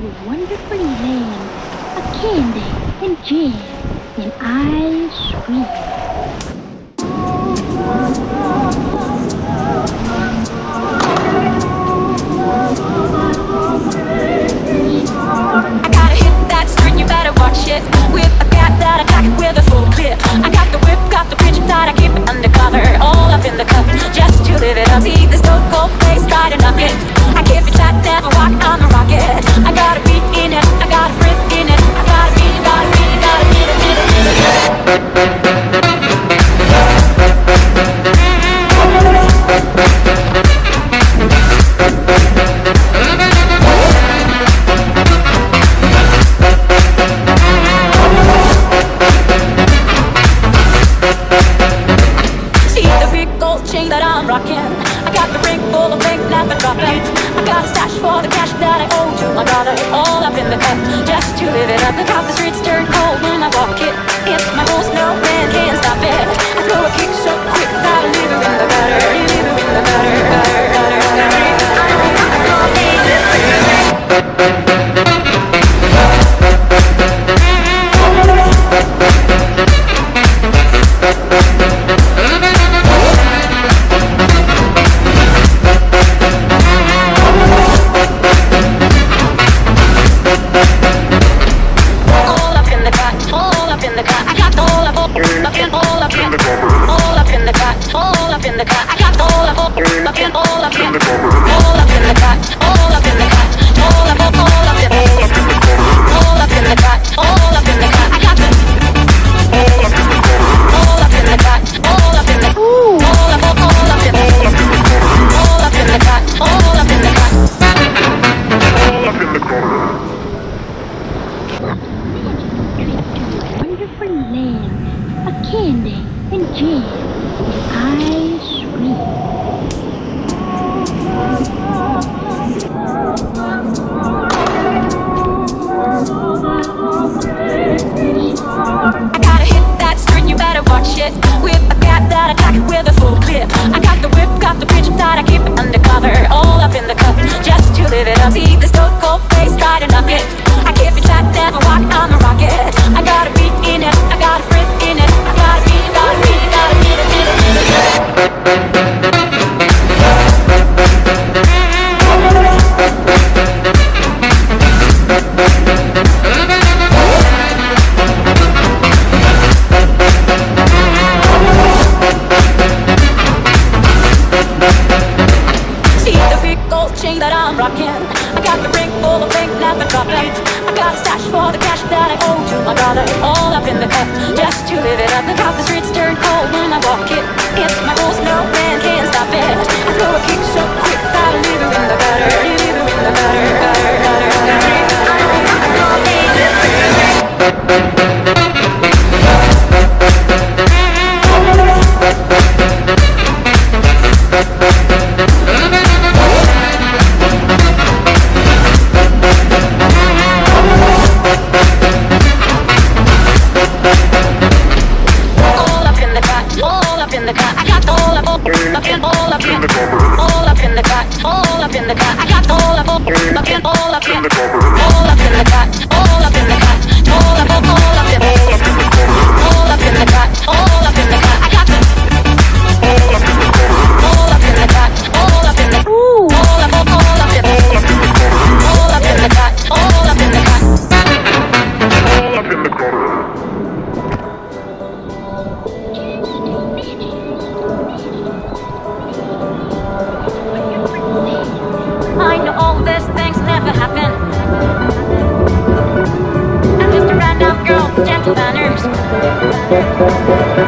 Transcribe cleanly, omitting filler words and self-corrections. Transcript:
a wonderful land of candy and jam and ice cream. I gotta hit that string, you better watch it. With a cat that attack it with a full clip. I got the whip, got the bitch that I keep it undercover. All up in the cup, just to live it up. See this stone cold face, try to knock it. I keep it tight, never walk on the rocket. I got a beat in it, I got a rip in it. I gotta beat it, gotta beat it, gotta beat it, beat it, beat it. Chain that I'm rocking, I got the ring full of pink, never drop it. I got a stash for the cash that I owe to my daughter. All up in the cup, just to live it up. Look how the streets turn cold when I walk it. It's my most no man can't stop it. I throw a kick so quick that I leave her in the gutter. Leave her in the gutter, gutter, gutter, gutter. Candy and jam and ice cream. I gotta hit that string, you better watch it. With a cat that attack it with a full clip. I got the whip, got the bitch that I keep it undercover. All up in the cup, just to live it up. See this stone cold face, try to knock it. I keep it tight, never walk on the rocket. I got a beat in it, I got a rip in it. I gotta beat it, gotta beat it, gotta beat it, beat it, beat it. Chain that I'm rocking, I got the ring full of pink, never drop it. I got a stash for the cash that I owe to my daughter. All up in the cup, just to live it up. Look how the streets turn cold when I walk it. It's my rules, no man can't stop it. I throw a kick so quick that I leave her in the gutter. Leave her in the gutter, gutter, gutter, gutter. I know all these things never happen. I'm just a random girl with gentle manners.